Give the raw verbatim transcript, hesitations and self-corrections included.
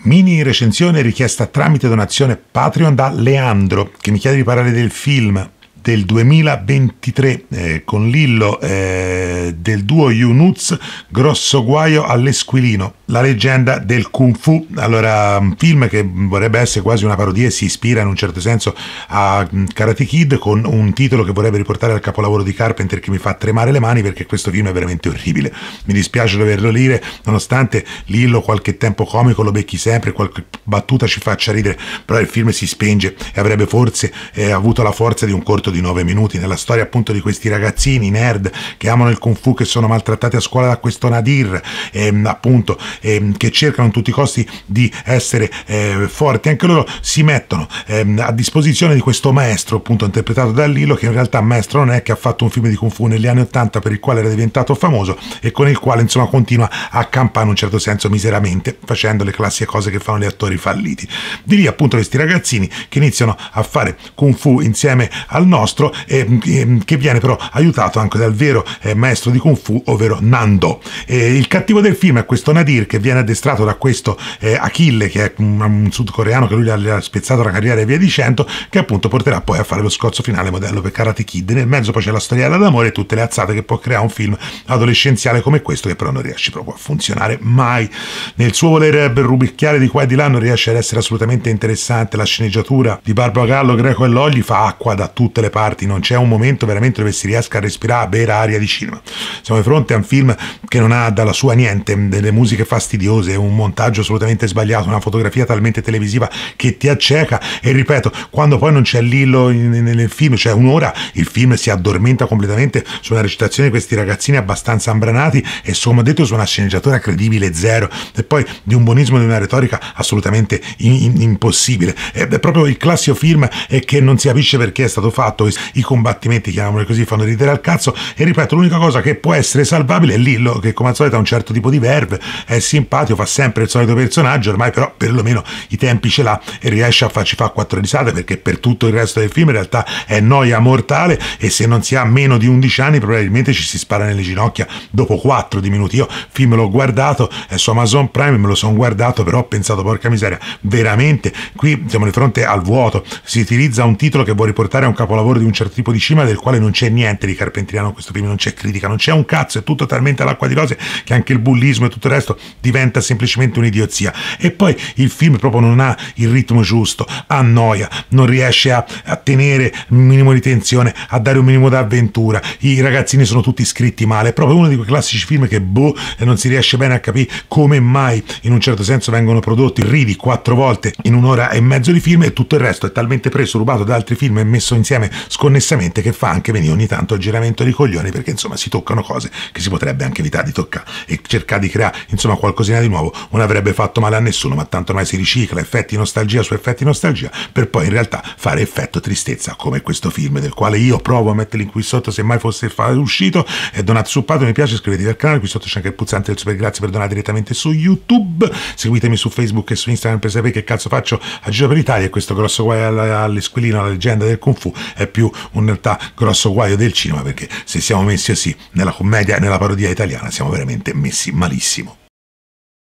Mini recensione richiesta tramite donazione Patreon da Leandro, che mi chiede di parlare del film del duemilaventitré eh, con Lillo eh, del duo Yunuz, Grosso guaio all'Esquilino, la leggenda del Kung Fu. Allora, un film che vorrebbe essere quasi una parodia e si ispira in un certo senso a Karate Kid, con un titolo che vorrebbe riportare al capolavoro di Carpenter, che mi fa tremare le mani perché questo film è veramente orribile. Mi dispiace doverlo dire, nonostante Lillo qualche tempo comico lo becchi sempre, qualche battuta ci faccia ridere, però il film si spenge e avrebbe forse eh, avuto la forza di un corto di nove minuti, nella storia appunto di questi ragazzini nerd che amano il Kung Fu, che sono maltrattati a scuola da questo Nadir, ehm, appunto ehm, che cercano a tutti i costi di essere eh, forti. Anche loro si mettono ehm, a disposizione di questo maestro, appunto interpretato da Lillo, che in realtà maestro non è, che ha fatto un film di Kung Fu negli anni ottanta per il quale era diventato famoso e con il quale insomma continua a campare in un certo senso miseramente, facendo le classiche cose che fanno gli attori falliti. Di lì appunto questi ragazzini che iniziano a fare Kung Fu insieme al nostro, eh, che viene però aiutato anche dal vero eh, maestro di Kung Fu, ovvero Nando. Eh, il cattivo del film è questo Nadir, che viene addestrato da questo eh, Achille, che è un, un sudcoreano che lui gli ha spezzato la carriera e via dicendo, che appunto porterà poi a fare lo scorzo finale modello per Karate Kid. Nel mezzo poi c'è la storiella d'amore e tutte le azzate che può creare un film adolescenziale come questo, che però non riesce proprio a funzionare mai. Nel suo voler rubicchiare di qua e di là non riesce ad essere assolutamente interessante. La sceneggiatura di Barbagallo, Greco e Logli fa acqua da tutte le parti, non c'è un momento veramente dove si riesca a respirare, a bere aria di cinema. Siamo di fronte a un film che non ha dalla sua niente, delle musiche fastidiose, un montaggio assolutamente sbagliato, una fotografia talmente televisiva che ti acceca, e ripeto, quando poi non c'è Lillo nel film, cioè un'ora, il film si addormenta completamente su una recitazione di questi ragazzini abbastanza ambranati e, come ho detto, su una sceneggiatura credibile zero, e poi di un buonismo e di una retorica assolutamente in, in, impossibile. È proprio il classico film eh, che non si capisce perché è stato fatto. I combattimenti, chiamiamoli così, fanno ridere al cazzo, e ripeto, l'unica cosa che può essere salvabile è Lillo, che come al solito ha un certo tipo di verve, è simpatico, fa sempre il solito personaggio, ormai però perlomeno i tempi ce l'ha e riesce a farci fare quattro risate, perché per tutto il resto del film in realtà è noia mortale, e se non si ha meno di undici anni probabilmente ci si spara nelle ginocchia dopo quattro di minuti. Io il film l'ho guardato, è su Amazon Prime, me lo sono guardato, però ho pensato, porca miseria, veramente qui siamo di fronte al vuoto. Si utilizza un titolo che vuole riportare a un capolavoro di un certo tipo di cinema, del quale non c'è niente di carpentriano in questo film, non c'è critica, non c'è un cazzo, è tutto talmente all'acqua di rose che anche il bullismo e tutto il resto diventa semplicemente un'idiozia. E poi il film proprio non ha il ritmo giusto, annoia, non riesce a, a tenere un minimo di tensione, a dare un minimo d'avventura, i ragazzini sono tutti scritti male, è proprio uno di quei classici film che boh, non si riesce bene a capire come mai in un certo senso vengono prodotti, ridi quattro volte in un'ora e mezzo di film, e tutto il resto è talmente preso, rubato da altri film e messo insieme sconnessamente, che fa anche venire ogni tanto il giramento di coglioni, perché insomma si toccano cose che si potrebbe anche evitare di toccare, e cercare di creare insomma qualcosina di nuovo non avrebbe fatto male a nessuno, ma tanto ormai si ricicla effetti nostalgia su effetti nostalgia, per poi in realtà fare effetto tristezza, come questo film, del quale io provo a metterli qui sotto se mai fosse uscito. E donate su Patreon, mi piace, iscrivetevi al canale, qui sotto c'è anche il pulsante del super grazie per donare direttamente su YouTube, seguitemi su Facebook e su Instagram per sapere che cazzo faccio a giro per l'Italia. E questo grosso guaio all'Esquilino, la leggenda del Kung Fu, è più in realtà grosso guaio del cinema, perché se siamo messi così nella commedia e nella parodia italiana siamo veramente messi malissimo.